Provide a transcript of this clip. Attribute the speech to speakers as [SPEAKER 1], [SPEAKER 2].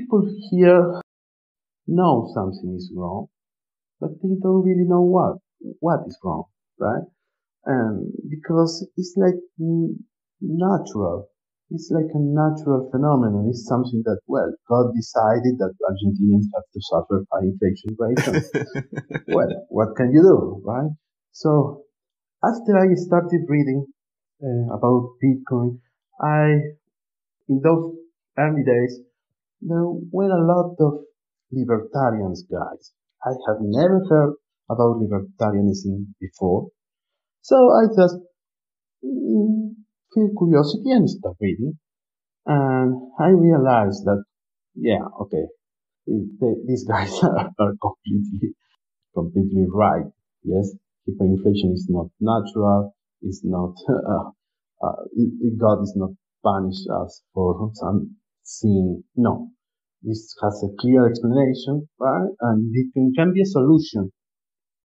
[SPEAKER 1] people here know something is wrong, but they don't really know what is wrong, right? Because it's like natural. It's like a natural phenomenon. It's something that, well, God decided that Argentinians have to suffer high inflation rates. Well, what can you do, right? So after I started reading about Bitcoin, in those early days, there were a lot of libertarians guys. I have never heard about libertarianism before. So I just feel curiosity and start reading. And I realized that, yeah, okay, these guys are completely right. Yes, hyperinflation is not natural. It's not, God is not punished us for some sin. No, this has a clear explanation, right? And it can be a solution